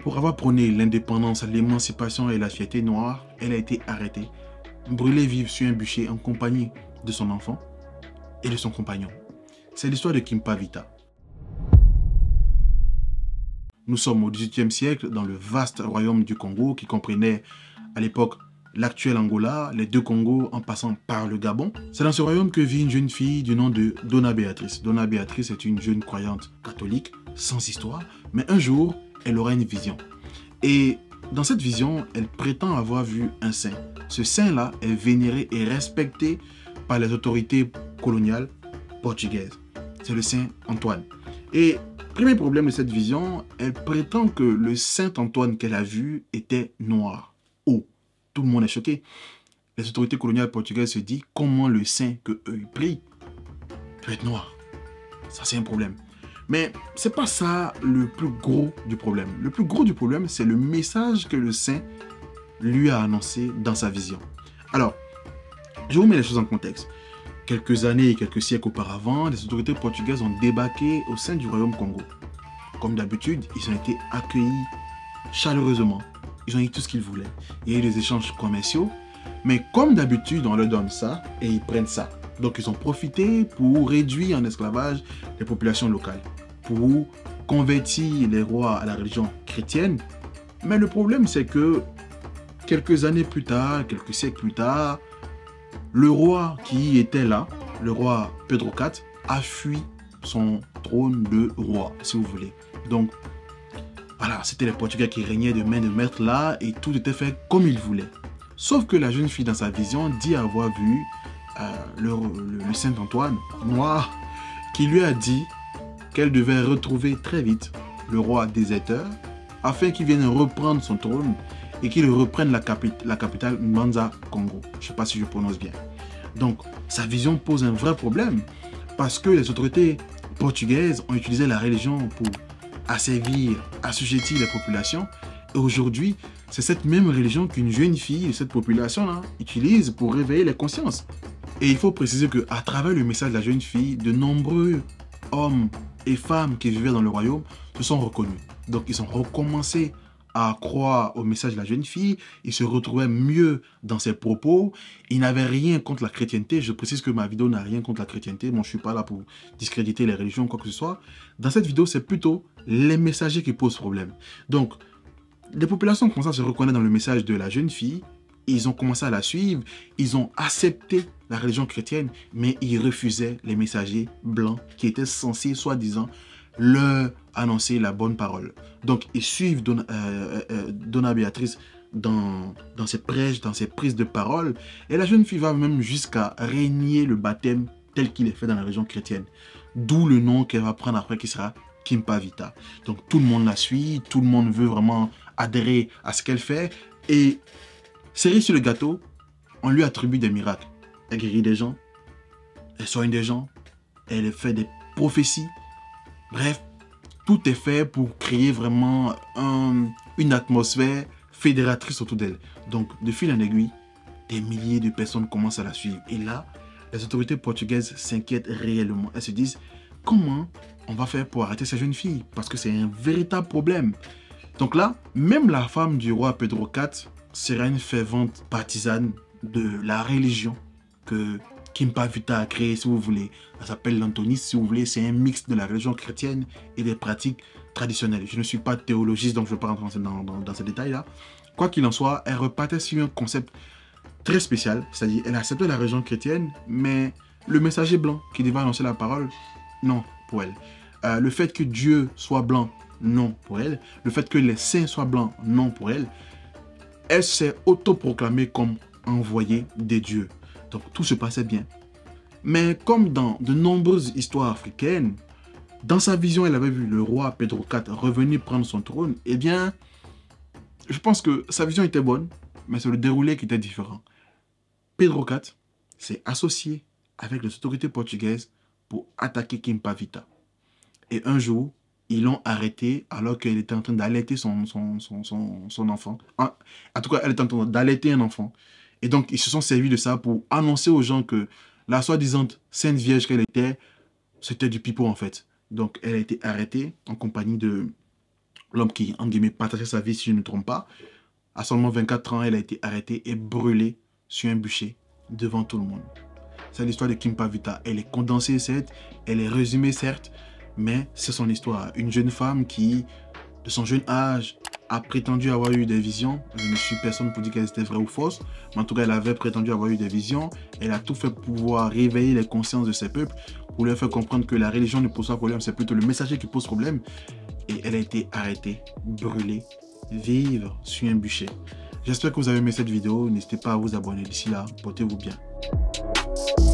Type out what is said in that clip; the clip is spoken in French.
Pour avoir prôné l'indépendance, l'émancipation et la fierté noire, elle a été arrêtée, brûlée vive sur un bûcher en compagnie de son enfant et de son compagnon. C'est l'histoire de Kimpa Vita. Nous sommes au XVIIIe siècle dans le vaste royaume du Congo qui comprenait à l'époque l'actuel Angola, les deux Congos en passant par le Gabon. C'est dans ce royaume que vit une jeune fille du nom de Donna Béatrice. Donna Béatrice est une jeune croyante catholique, sans histoire, mais un jour, elle aura une vision. Et dans cette vision, elle prétend avoir vu un saint. Ce saint-là est vénéré et respecté par les autorités coloniales portugaises. C'est le saint Antoine. Et premier problème de cette vision, elle prétend que le saint Antoine qu'elle a vu était noir. Oh, tout le monde est choqué. Les autorités coloniales portugaises se disent comment le saint que eux prient peut être noir. Ça, c'est un problème. Mais c'est pas ça le plus gros du problème. Le plus gros du problème, c'est le message que le saint lui a annoncé dans sa vision. Alors, je vous mets les choses en contexte. Quelques années et quelques siècles auparavant, les autorités portugaises ont débarqué au sein du royaume Congo. Comme d'habitude, ils ont été accueillis chaleureusement. Ils ont eu tout ce qu'ils voulaient. Il y a eu des échanges commerciaux. Mais comme d'habitude, on leur donne ça et ils prennent ça. Donc, ils ont profité pour réduire en esclavage les populations locales, pour convertir les rois à la religion chrétienne. Mais le problème, c'est que quelques années plus tard, quelques siècles plus tard, le roi qui était là, le roi Pedro IV, a fui son trône de roi, si vous voulez. Donc, voilà, c'était les Portugais qui régnaient de main de maître là et tout était fait comme ils voulaient. Sauf que la jeune fille, dans sa vision, dit avoir vu le Saint Antoine, noir, qui lui a dit qu'elle devait retrouver très vite le roi déserteur afin qu'il vienne reprendre son trône et qu'il reprenne la capitale Mbanza Congo. Je ne sais pas si je prononce bien. Donc, sa vision pose un vrai problème parce que les autorités portugaises ont utilisé la religion pour asservir, assujettir les populations. Et aujourd'hui, c'est cette même religion qu'une jeune fille de cette population-là utilise pour réveiller les consciences. Et il faut préciser qu'à travers le message de la jeune fille, de nombreux hommes et femmes qui vivaient dans le royaume se sont reconnus. Donc, ils ont recommencé à croire au message de la jeune fille, ils se retrouvaient mieux dans ses propos, ils n'avaient rien contre la chrétienté. Je précise que ma vidéo n'a rien contre la chrétienté, bon, je ne suis pas là pour discréditer les religions ou quoi que ce soit. Dans cette vidéo, c'est plutôt les messagers qui posent problème. Donc, les populations commencent à se reconnaître dans le message de la jeune fille, ils ont commencé à la suivre, ils ont accepté la religion chrétienne, mais ils refusaient les messagers blancs qui étaient censés, soi-disant, leur annoncer la bonne parole. Donc, ils suivent Donna Béatrice dans ses prêches, dans ses prises de parole. Et la jeune fille va même jusqu'à régner le baptême tel qu'il est fait dans la religion chrétienne. D'où le nom qu'elle va prendre après qui sera Kimpa Vita. Donc, tout le monde la suit, tout le monde veut vraiment adhérer à ce qu'elle fait. Et cerise sur le gâteau, on lui attribue des miracles. Elle guérit des gens, elle soigne des gens, elle fait des prophéties. Bref, tout est fait pour créer vraiment une atmosphère fédératrice autour d'elle. Donc, de fil en aiguille, des milliers de personnes commencent à la suivre. Et là, les autorités portugaises s'inquiètent réellement. Elles se disent, comment on va faire pour arrêter ces jeunes filles? Parce que c'est un véritable problème. Donc là, même la femme du roi Pedro IV sera une fervente partisane de la religion que Kimpa Vita a créé, si vous voulez. Elle s'appelle l'anthonisme, si vous voulez. C'est un mix de la religion chrétienne et des pratiques traditionnelles. Je ne suis pas théologiste, donc je ne vais pas rentrer dans ces détails-là. Quoi qu'il en soit, elle repartait sur un concept très spécial. C'est-à-dire, elle acceptait la religion chrétienne, mais le messager blanc qui devait annoncer la parole, non, pour elle. Le fait que Dieu soit blanc, non, pour elle. Le fait que les saints soient blancs, non, pour elle. Elle s'est autoproclamée comme envoyée des dieux. Donc, tout se passait bien. Mais comme dans de nombreuses histoires africaines, dans sa vision, elle avait vu le roi Pedro IV revenir prendre son trône. Eh bien, je pense que sa vision était bonne, mais c'est le déroulé qui était différent. Pedro IV s'est associé avec les autorités portugaises pour attaquer Kimpa Vita. Et un jour, ils l'ont arrêté alors qu'elle était en train d'allaiter son enfant. En tout cas, elle était en train d'allaiter un enfant. Et donc, ils se sont servis de ça pour annoncer aux gens que la soi-disant Sainte Vierge qu'elle était, c'était du pipeau en fait. Donc, elle a été arrêtée en compagnie de l'homme qui, en guillemets, partageait sa vie, si je ne me trompe pas. À seulement 24 ans, elle a été arrêtée et brûlée sur un bûcher devant tout le monde. C'est l'histoire de Kim Pavita. Elle est condensée, certes, elle est résumée, certes, mais c'est son histoire. Une jeune femme qui, de son jeune âge, a prétendu avoir eu des visions. Je ne suis personne pour dire qu'elles étaient vraies ou fausses, mais en tout cas, elle avait prétendu avoir eu des visions. Elle a tout fait pour pouvoir réveiller les consciences de ses peuples, pour leur faire comprendre que la religion ne pose pas problème, c'est plutôt le messager qui pose problème. Et elle a été arrêtée, brûlée, vivre sur un bûcher. J'espère que vous avez aimé cette vidéo. N'hésitez pas à vous abonner. D'ici là, portez-vous bien.